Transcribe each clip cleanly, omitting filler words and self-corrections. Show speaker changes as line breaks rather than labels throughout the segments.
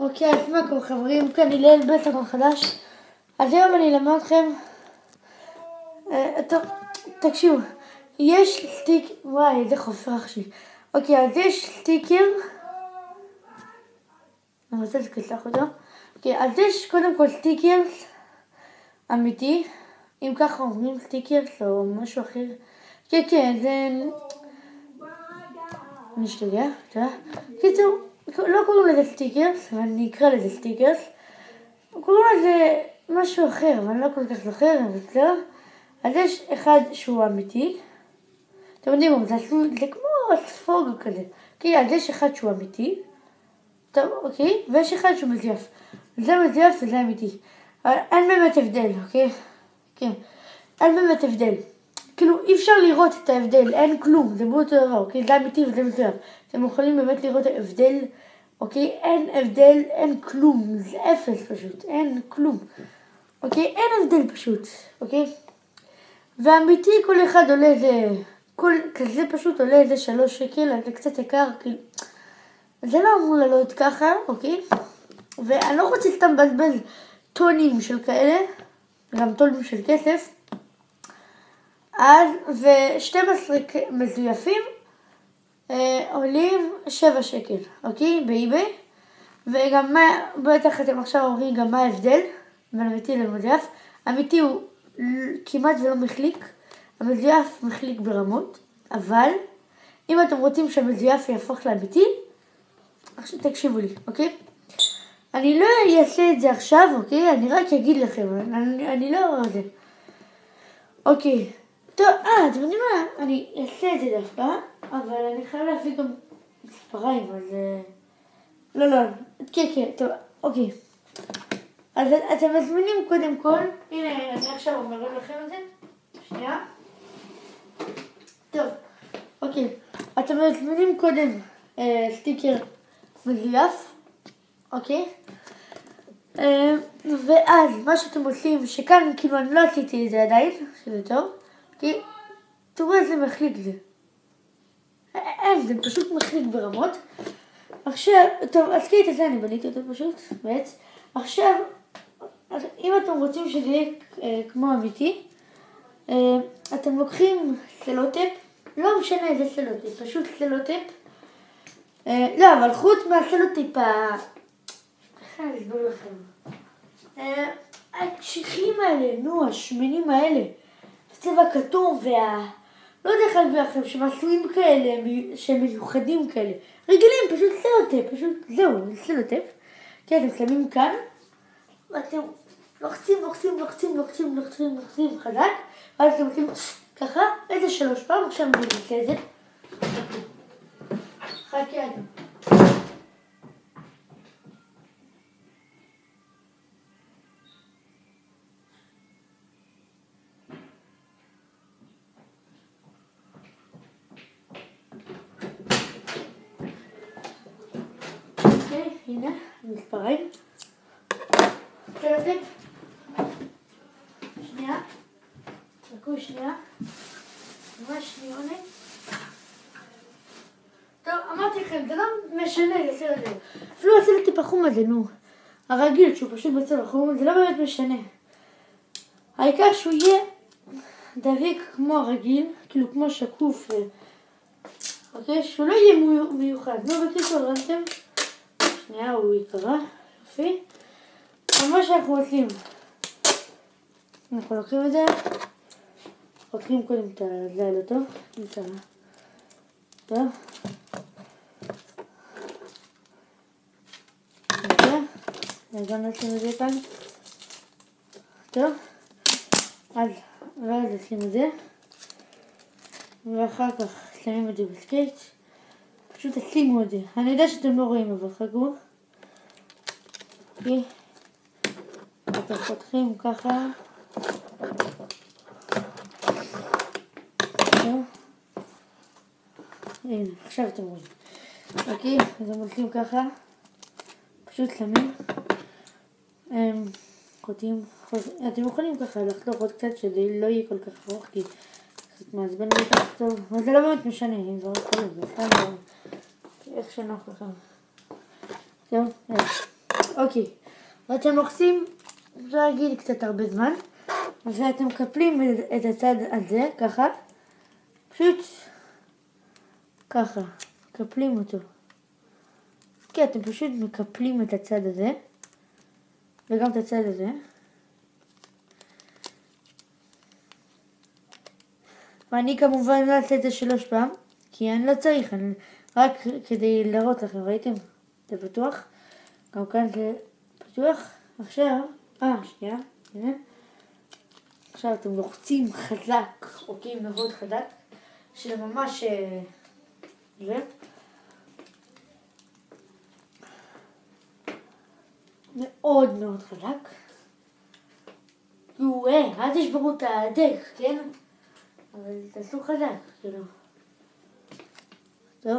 אוקיי, אז מה קורה חברים? כאן הלל בסרטון חדש. אז היום אני אלמד אתכם. טוב, תקשיבו. יש סטיק... וואי, איזה חופר אח שלי. אוקיי, אז יש סטיקר. אני רוצה לקצח אותו. אוקיי, אז יש קודם כל סטיקר אמיתי. אם ככה אומרים סטיקר או משהו אחר. כן, כן, זה... נשתגע, תודה. קיצור, לא קוראים לזה סטיקרס, אבל אני אקרא לזה סטיקרס. קוראים לזה משהו אחר, אבל אני לא כל כך זוכר, בסדר? אז יש אחד שהוא אמיתי. אתם יודעים, זה כמו ספוג כזה. אוקיי, אז יש אחד שהוא אמיתי. טוב, אוקיי? ויש אחד שהוא מזויף. זה מזויף וזה אמיתי. אבל אין באמת הבדל, אוקיי? כן. אין באמת הבדל. כאילו, אי אפשר לראות את ההבדל, אין כלום, זה באותו דבר, אוקיי? זה אמיתי וזה מזויף. אתם יכולים באמת לראות את ההבדל, אוקיי? אין הבדל, אין כלום, זה אפס פשוט, אין כלום. אוקיי? אין הבדל פשוט, אוקיי? ואמיתי כל אחד עולה איזה, כל כזה פשוט עולה איזה 3 שקל, אז זה קצת יקר, כאילו. זה לא אמור לעלות ככה, אוקיי? ואני לא רוצה סתם בזבז טונים של כאלה, גם טונים של כסף. אז, ו12 מזויפים עולים 7 שקל, אוקיי? באיביי. וגם מה, בטח אתם עכשיו אומרים גם מה ההבדל בין אמיתי למזויף. אמיתי הוא כמעט ולא מחליק, המזויף מחליק ברמות, אבל אם אתם רוצים שהמזויף יהפוך לאמיתי, עכשיו תקשיבו לי, אוקיי? אני לא אעשה את זה עכשיו, אוקיי? אני רק אגיד לכם, אני לא זה. אוקיי. טוב, אתם יודעים מה? אני אעשה את זה דווקא, אבל אני חייב להביא גם מספריים, אז... לא, כן, טוב, אוקיי. אז אתם מזמינים קודם כל, הנה, אני עכשיו אומר לכם את זה. שנייה. טוב, אוקיי. אתם מזמינים קודם סטיקר מזויף, אוקיי? ואז מה שאתם עושים, שכאן כאילו אני לא עשיתי את זה עדיין, שזה טוב, כי תראו איזה מחליק זה. אין, זה פשוט מחליק ברמות. עכשיו, טוב, אז כעת הזה אני בניתי אותו פשוט, בעץ. עכשיו, אם אתם רוצים שזה יהיה כמו אמיתי, אתם לוקחים סלוטפ, לא משנה איזה סלוטפ, פשוט סלוטפ. לא, אבל חוץ מהסלוטפ איך אני אסביר לכם? הקשיחים האלה, השמנים האלה, בצבע כתום לא יודע איך להגיד לכם, שמסויים כאלה, שהם מיוחדים כאלה. רגילים, פשוט סלוטפ, פשוט זהו, סלוטפ. כן, אתם שמים כאן, ואתם לוחצים חזק, ואז אתם עושים ככה, איזה 3 פעם, עכשיו אני אעשה את זה. חכה עד. הנה, מספריים. סלוטפ. שנייה. תקעו שנייה. ממש שניונת. טוב, אמרתי לכם, זה לא משנה לסלוטפ. אפילו הסלוטפ החום הזה, הרגיל שהוא פשוט בצבע חום, זה לא באמת משנה. העיקר שהוא יהיה דביק כמו הרגיל, כאילו כמו שקוף. אוקיי? שהוא לא יהיה מיוחד. בקיצור, ראיתם? שנייה, הוא יקרה, יופי. ומה שאנחנו עושים, אנחנו לוקחים את זה, לוקחים קודם את הזל אותו, טוב. גם נשים את זה כאן. טוב. אז נשים את זה. ואחר כך שמים את זה בסקייט. פשוט תשימו את זה. אני יודע שאתם לא רואים, אבל חכו. אוקיי. אתם פותחים ככה. הנה, עכשיו אתם רואים. אוקיי, אז הם הולכים ככה. פשוט שמים. אתם יכולים ככה לחתוך עוד קצת שזה לא יהיה כל כך ארוך, כי קצת מעצבן לי כך טוב. אבל זה לא באמת משנה, אם זה רק כזה, זה סתם איך שנוח לכם. טוב, אוקיי, ואתם לוחצים, אפשר להגיד קצת הרבה זמן, ואתם מקפלים את הצד הזה, ככה, פשוט ככה, מקפלים אותו. כי אתם פשוט מקפלים את הצד הזה, וגם את הצד הזה. ואני כמובן לא אעשה את זה 3 פעם, כי אני לא צריך, רק כדי להראות לכם, ראיתם? זה פתוח, גם כאן זה פתוח. עכשיו, שנייה, הנה. עכשיו אתם לוחצים חזק, אוקיי, מאוד חזק, שזה ממש זה. מאוד מאוד חזק. אל תשברו את הדק, כן? אבל תעשו חזק, כאילו. טוב.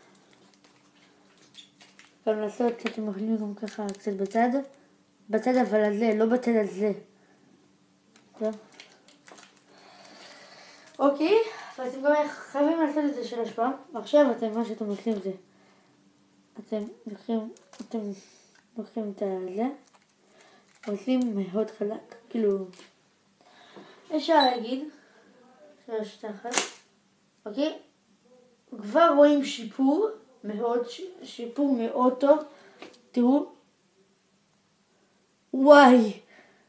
גם לעשות, אתם יכולים גם ככה קצת בצד אבל הזה, לא בצד הזה. טוב. אוקיי, ואתם גם חייבים לעשות את זה 3 פעם. ועכשיו מה שאתם עושים זה, אתם לוקחים את זה, עושים מאוד חלק, כאילו, אפשר להגיד, 3 תחת, אוקיי? כבר רואים שיפור מאוד טוב, תראו, וואי,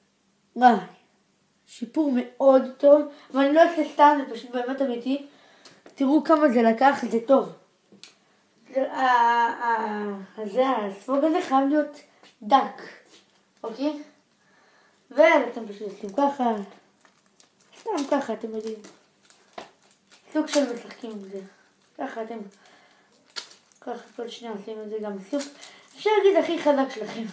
שיפור מאוד טוב, אבל אני לא אעשה סתם, זה פשוט באמת אמיתי, תראו כמה זה לקח, זה טוב. הספוג הזה חייב להיות דק, אוקיי? ואתם פשוט עושים ככה, סתם ככה, אתם יודעים. סוג של משחקים עם זה. ככה כל שניה עושים את זה גם סוג. אפשר להגיד הכי חזק שלכם.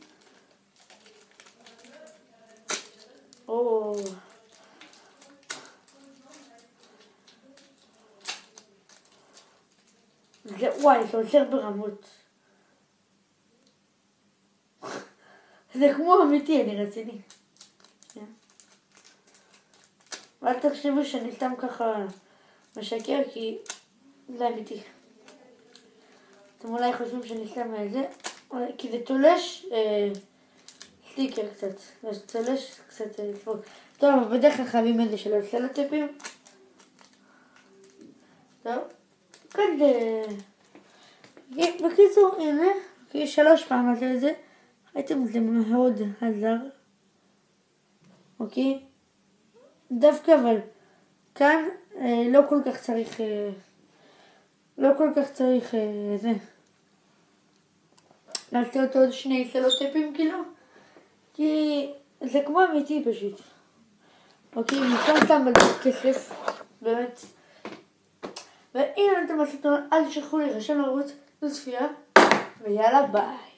זה זה עוזר ברמות. זה כמו אמיתי, אני רציני. ואל תחשבו שאני סתם ככה משקר, כי זה אמיתי. אתם אולי חושבים שאני סתם זה, כי זה תולש סטיקר קצת. זה תולש קצת לפעול. טוב, בדרך כלל חייבים את זה של הסלוטייפים. טוב. כאן זה... בקיצור, הנה, 3 פעם עשו את זה. ראיתם, זה מאוד עזר. אוקיי? דווקא אבל כאן לא כל כך צריך זה. לעשות עוד 2 סלוטייפים כאילו. כי זה כמו אמיתי פשוט. אוקיי, מכאן סתם בלבד כסף. באמת. ואם אתם עשיתם, אל תשכחו להירשם לערוץ, צפייה, ויאללה ביי.